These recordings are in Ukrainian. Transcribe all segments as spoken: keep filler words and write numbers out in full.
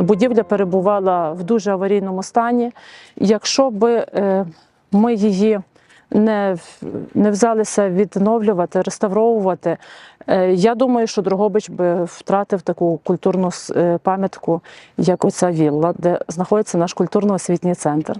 будівля перебувала в дуже аварійному стані. Якщо б ми її не, не взялися відновлювати, реставровувати, я думаю, що Дрогобич би втратив таку культурну пам'ятку, як оця вілла, де знаходиться наш культурно-освітній центр.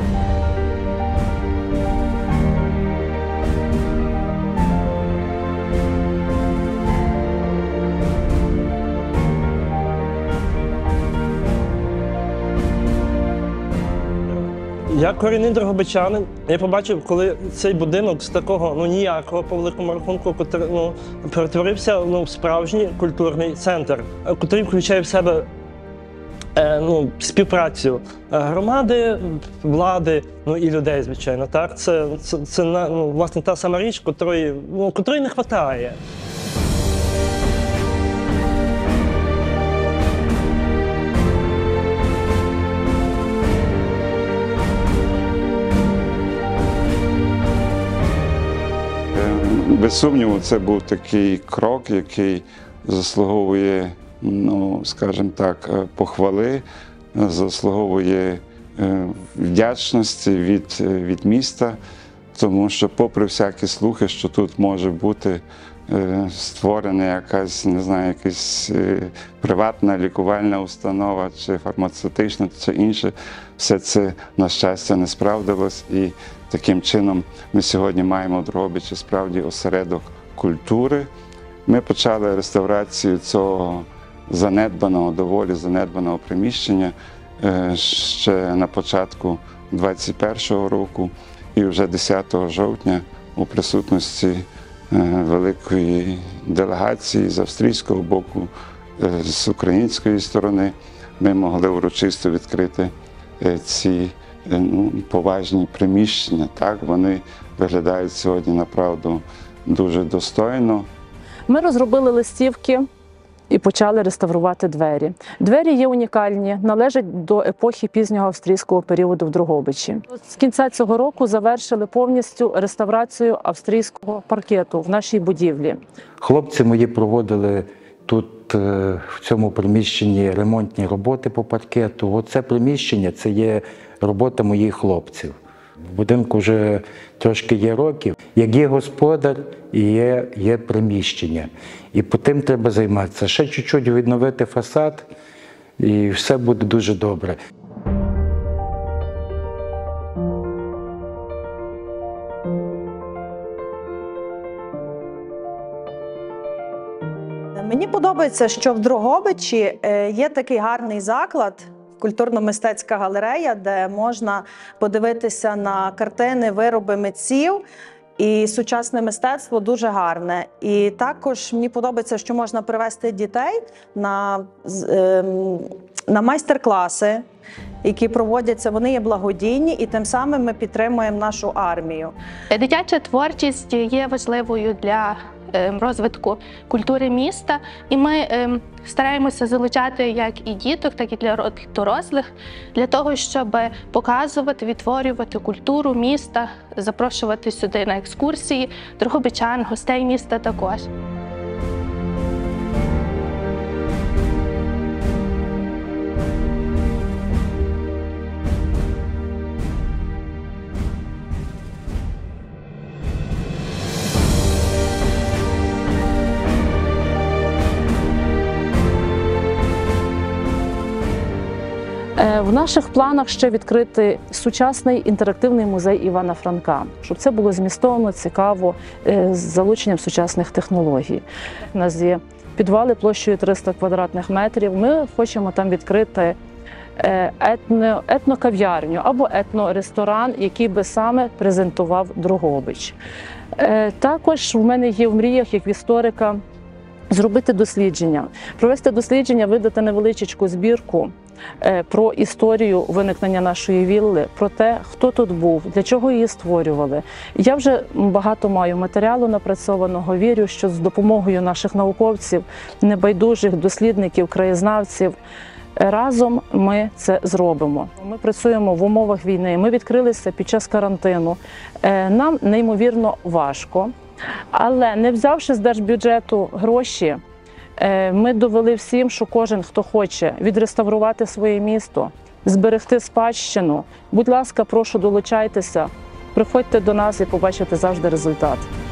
Я корінний дрогобичанин. Я побачив, коли цей будинок з такого ну, ніякого, по великому рахунку, котрий, ну, перетворився ну, в справжній культурний центр, який включає в себе е, ну, співпрацю громади, влади ну, і людей, звичайно. Так? Це, це, це ну, власне та сама річ, котрої, ну, котрої не вистачає. Без сумніву, це був такий крок, який заслуговує, ну, скажімо так, похвали, заслуговує вдячності від, від міста, тому що попри всякі слухи, що тут може бути створена якась, не знаю, якась приватна лікувальна установа, чи фармацевтична, чи інше, все це, на щастя, не справдилось. І таким чином ми сьогодні маємо в Дрогобичі справді осередок культури. Ми почали реставрацію цього занедбаного, доволі занедбаного приміщення ще на початку двадцять першого року, і вже десятого жовтня у присутності великої делегації з австрійського боку, з української сторони ми могли урочисто відкрити ці ну, поважні приміщення. Так, вони виглядають сьогодні, направду, дуже достойно. Ми розробили листівки і почали реставрувати двері. Двері є унікальні, належать до епохи пізнього австрійського періоду в Дрогобичі. З кінця цього року завершили повністю реставрацію австрійського паркету в нашій будівлі. Хлопці мої проводили тут, в цьому приміщенні, ремонтні роботи по паркету. Оце приміщення – це є робота моїх хлопців. В будинку вже трошки є років. Як є господар і є, є приміщення. І по тим треба займатися. Ще чуть-чуть відновити фасад, і все буде дуже добре. Мені подобається, що в Дрогобичі є такий гарний заклад, культурно-мистецька галерея, де можна подивитися на картини, вироби митців. І сучасне мистецтво дуже гарне. І також мені подобається, що можна привезти дітей на, на майстер-класи, які проводяться, вони є благодійні, і тим самим ми підтримуємо нашу армію. Дитяча творчість є важливою для розвитку культури міста, і ми стараємося залучати як і діток, так і для дорослих, для того, щоб показувати, відтворювати культуру міста, запрошувати сюди на екскурсії дрогобичан, гостей міста також. В наших планах ще відкрити сучасний інтерактивний музей Івана Франка, щоб це було змістовно, цікаво, з залученням сучасних технологій. У нас є підвали площею триста квадратних метрів. Ми хочемо там відкрити етно, етнокав'ярню або етноресторан, який би саме презентував Дрогобич. Також в мене є в мріях, як в історика, зробити дослідження, провести дослідження, видати невеличку збірку про історію виникнення нашої вілли, про те, хто тут був, для чого її створювали. Я вже багато маю матеріалу напрацьованого, вірю, що з допомогою наших науковців, небайдужих дослідників, краєзнавців, разом ми це зробимо. Ми працюємо в умовах війни, ми відкрилися під час карантину. Нам неймовірно важко, але не взявши з держбюджету гроші, Е, Ми довели всім, що кожен, хто хоче відреставрувати своє місто, зберегти спадщину, будь ласка, прошу, долучайтеся, приходьте до нас і побачите завжди результат.